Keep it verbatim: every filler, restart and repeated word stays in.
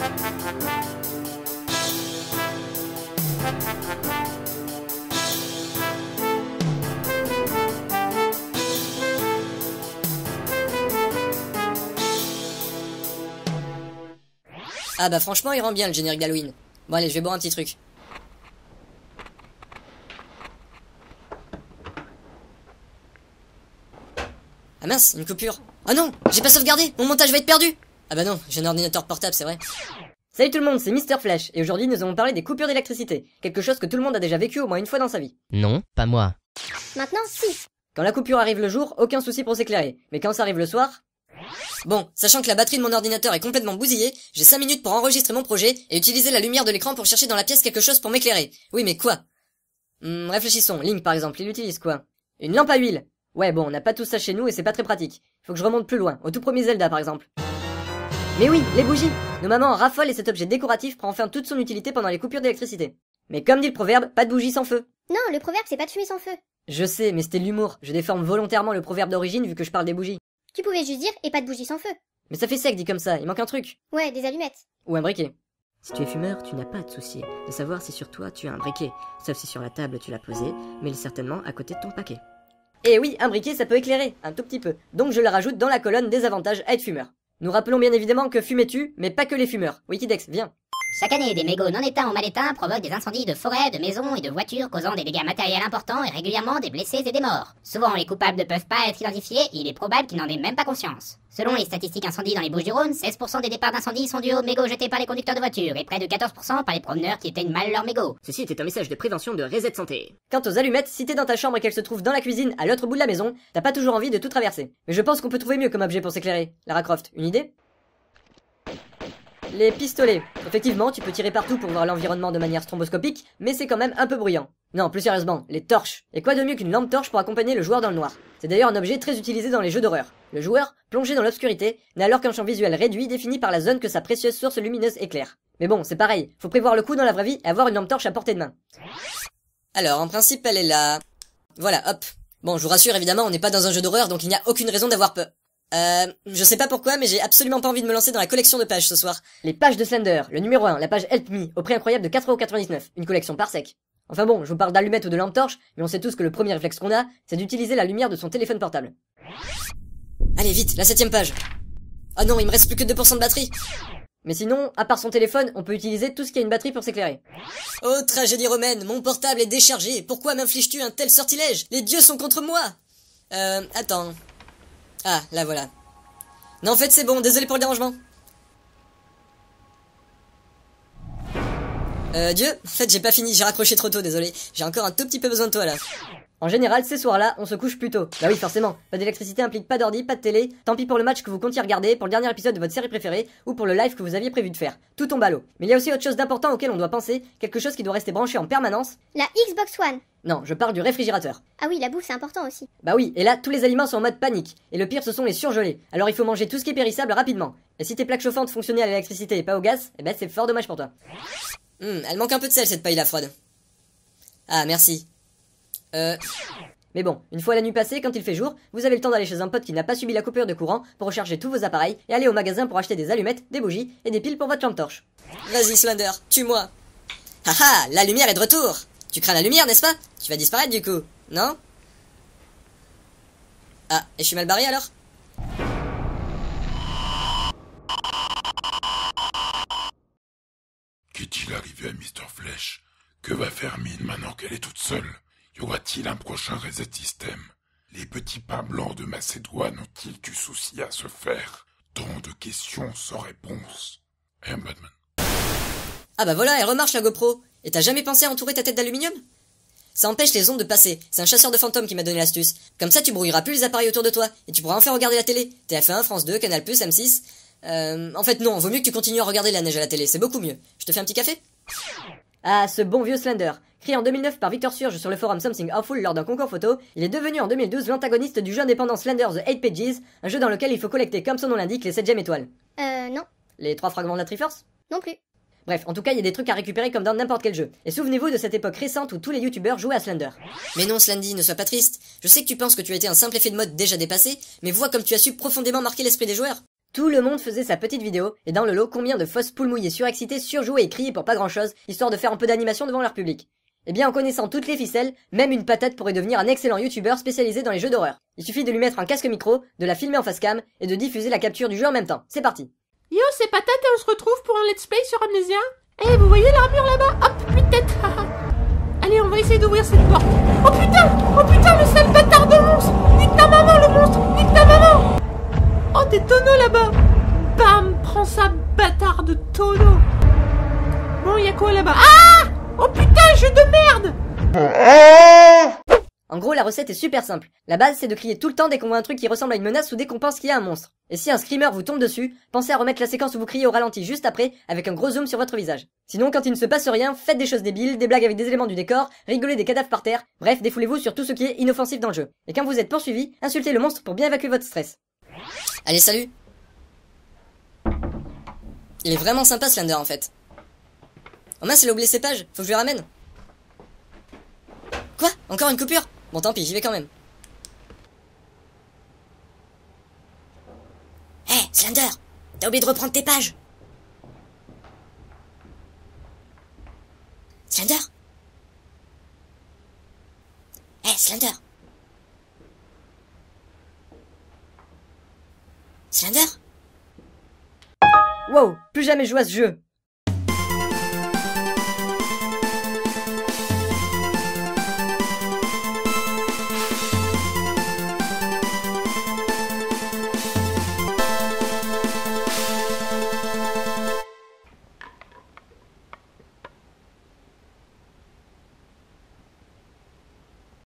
Ah bah franchement il rend bien le générique d'Halloween. Bon allez, je vais boire un petit truc. Ah mince, une coupure. Oh non, j'ai pas sauvegardé, mon montage va être perdu. Ah bah non, j'ai un ordinateur portable, c'est vrai. Salut tout le monde, c'est Mister Flash, et aujourd'hui nous allons parler des coupures d'électricité. Quelque chose que tout le monde a déjà vécu au moins une fois dans sa vie. Non, pas moi. Maintenant, si. Quand la coupure arrive le jour, aucun souci pour s'éclairer. Mais quand ça arrive le soir... Bon, sachant que la batterie de mon ordinateur est complètement bousillée, j'ai cinq minutes pour enregistrer mon projet et utiliser la lumière de l'écran pour chercher dans la pièce quelque chose pour m'éclairer. Oui, mais quoi? Hum, réfléchissons. Link, par exemple, il utilise quoi? Une lampe à huile. Ouais, bon, on n'a pas tout ça chez nous et c'est pas très pratique. Faut que je remonte plus loin, au tout premier Zelda, par exemple. Mais oui, les bougies! Nos mamans raffolent et cet objet décoratif prend enfin toute son utilité pendant les coupures d'électricité. Mais comme dit le proverbe, pas de bougie sans feu. Non, le proverbe c'est pas de fumée sans feu. Je sais, mais c'était l'humour. Je déforme volontairement le proverbe d'origine vu que je parle des bougies. Tu pouvais juste dire et pas de bougie sans feu. Mais ça fait sec dit comme ça, il manque un truc. Ouais, des allumettes. Ou un briquet. Si tu es fumeur, tu n'as pas à te soucier de savoir si sur toi tu as un briquet. Sauf si sur la table tu l'as posé, mais il est certainement à côté de ton paquet. Et oui, un briquet ça peut éclairer, un tout petit peu. Donc je le rajoute dans la colonne des avantages à être fumeur. Nous rappelons bien évidemment que fumer tue, mais pas que les fumeurs. Wikidex, viens. Chaque année, des mégots non éteints ou mal éteints provoquent des incendies de forêts, de maisons et de voitures causant des dégâts matériels importants et régulièrement des blessés et des morts. Souvent, les coupables ne peuvent pas être identifiés et il est probable qu'ils n'en aient même pas conscience. Selon les statistiques incendies dans les Bouches-du-Rhône, seize pour cent des départs d'incendie sont dus aux mégots jetés par les conducteurs de voitures et près de quatorze pour cent par les promeneurs qui éteignent mal leurs mégots. Ceci était un message de prévention de Reset Santé. Quant aux allumettes, si t'es dans ta chambre et qu'elles se trouvent dans la cuisine à l'autre bout de la maison, t'as pas toujours envie de tout traverser. Mais je pense qu'on peut trouver mieux comme objet pour s'éclairer. Lara Croft, une idée? Les pistolets. Effectivement, tu peux tirer partout pour voir l'environnement de manière stromboscopique, mais c'est quand même un peu bruyant. Non, plus sérieusement, les torches. Et quoi de mieux qu'une lampe torche pour accompagner le joueur dans le noir? C'est d'ailleurs un objet très utilisé dans les jeux d'horreur. Le joueur, plongé dans l'obscurité, n'a alors qu'un champ visuel réduit défini par la zone que sa précieuse source lumineuse éclaire. Mais bon, c'est pareil, faut prévoir le coup dans la vraie vie et avoir une lampe torche à portée de main. Alors, en principe, elle est là. Voilà, hop. Bon, je vous rassure, évidemment, on n'est pas dans un jeu d'horreur, donc il n'y a aucune raison d'avoir peur. Euh, je sais pas pourquoi, mais j'ai absolument pas envie de me lancer dans la collection de pages ce soir. Les pages de Slender, le numéro un, la page Help Me, au prix incroyable de quatre euros quatre-vingt-dix-neuf, une collection par sec. Enfin bon, je vous parle d'allumettes ou de lampe torche, mais on sait tous que le premier réflexe qu'on a, c'est d'utiliser la lumière de son téléphone portable. Allez vite, la septième page. Oh non, il me reste plus que deux pour cent de batterie. Mais sinon, à part son téléphone, on peut utiliser tout ce qui a une batterie pour s'éclairer. Oh, tragédie romaine, mon portable est déchargé, pourquoi m'infliges-tu un tel sortilège? Les dieux sont contre moi. Euh, attends... Ah, là voilà. Non, en fait, c'est bon, désolé pour le dérangement. Euh, Dieu, en fait, j'ai pas fini, j'ai raccroché trop tôt, désolé. J'ai encore un tout petit peu besoin de toi, là. En général, ces soirs-là, on se couche plus tôt. Bah oui, forcément. Pas d'électricité implique pas d'ordi, pas de télé. Tant pis pour le match que vous comptiez regarder, pour le dernier épisode de votre série préférée, ou pour le live que vous aviez prévu de faire. Tout tombe à l'eau. Mais il y a aussi autre chose d'important auquel on doit penser, quelque chose qui doit rester branché en permanence. La Xbox One. Non, je parle du réfrigérateur. Ah oui, la bouffe c'est important aussi. Bah oui, et là, tous les aliments sont en mode panique. Et le pire, ce sont les surgelés. Alors il faut manger tout ce qui est périssable rapidement. Et si tes plaques chauffantes fonctionnaient à l'électricité et pas au gaz, eh ben c'est fort dommage pour toi. Hum, elle manque un peu de sel cette paille là froide. Ah, merci. Euh... Mais bon, une fois la nuit passée, quand il fait jour, vous avez le temps d'aller chez un pote qui n'a pas subi la coupure de courant pour recharger tous vos appareils et aller au magasin pour acheter des allumettes, des bougies et des piles pour votre lampe torche. Vas-y Slender, tue-moi. Haha, la lumière est de retour. Tu crains la lumière, n'est-ce pas? Tu vas disparaître du coup, non? Ah, et je suis mal barré alors? Qu'est-il arrivé à Mister Flash? Que va faire Mine maintenant qu'elle est toute seule? Y aura-t-il un prochain reset système? Les petits pas blancs de Macédoine ont-ils du souci à se faire? Tant de questions sans réponse. Et un Batman. Ah bah voilà, elle remarche la GoPro. Et t'as jamais pensé à entourer ta tête d'aluminium? Ça empêche les ondes de passer. C'est un chasseur de fantômes qui m'a donné l'astuce. Comme ça, tu brouilleras plus les appareils autour de toi. Et tu pourras enfin regarder la télé. T F un, France deux, Canal plus, M six... Euh... En fait non, vaut mieux que tu continues à regarder la neige à la télé. C'est beaucoup mieux. Je te fais un petit café? Ah, ce bon vieux Slender. Créé en deux mille neuf par Victor Surge sur le forum Something Awful lors d'un concours photo, il est devenu en deux mille douze l'antagoniste du jeu indépendant Slender The eight Pages, un jeu dans lequel il faut collecter, comme son nom l'indique, les sept gemmes étoiles. Euh, non. Les trois fragments de la Triforce? Non plus. Bref, en tout cas, il y a des trucs à récupérer comme dans n'importe quel jeu. Et souvenez-vous de cette époque récente où tous les youtubeurs jouaient à Slender. Mais non, Slendy, ne sois pas triste. Je sais que tu penses que tu as été un simple effet de mode déjà dépassé, mais vois comme tu as su profondément marquer l'esprit des joueurs. Tout le monde faisait sa petite vidéo, et dans le lot, combien de fausses poules mouillées surexcitées, surjouées et criées pour pas grand chose, histoire de faire un peu d'animation devant leur public. Eh bien, en connaissant toutes les ficelles, même une patate pourrait devenir un excellent youtubeur spécialisé dans les jeux d'horreur. Il suffit de lui mettre un casque micro, de la filmer en face cam, et de diffuser la capture du jeu en même temps. C'est parti. Yo, c'est Patate et on se retrouve pour un let's play sur Amnesia. Eh, vous voyez l'armure là-bas? Hop, huit têtes. Allez, on va essayer d'ouvrir cette porte. Oh putain! Oh putain, le sale bâtard de monstre! Nique ta maman, le monstre! Nique ta maman! Oh, des tonneaux là-bas! Bam! Prends ça, bâtard de tonneaux! Bon, y'a quoi là-bas? Ah! Oh putain, jeu de merde! En gros, la recette est super simple. La base, c'est de crier tout le temps dès qu'on voit un truc qui ressemble à une menace ou dès qu'on pense qu'il y a un monstre. Et si un screamer vous tombe dessus, pensez à remettre la séquence où vous criez au ralenti juste après, avec un gros zoom sur votre visage. Sinon, quand il ne se passe rien, faites des choses débiles, des blagues avec des éléments du décor, rigolez des cadavres par terre, bref, défoulez-vous sur tout ce qui est inoffensif dans le jeu. Et quand vous êtes poursuivi, insultez le monstre pour bien évacuer votre stress. Allez, salut. Il est vraiment sympa Slender en fait. Oh mince, il a oublié ses pages, faut que je lui ramène. Quoi? Encore une coupure? Bon tant pis, j'y vais quand même. Hé, hey, Slender, t'as oublié de reprendre tes pages. Slender? Hé, hey, Slender. Slender? Wow, plus jamais jouer à ce jeu.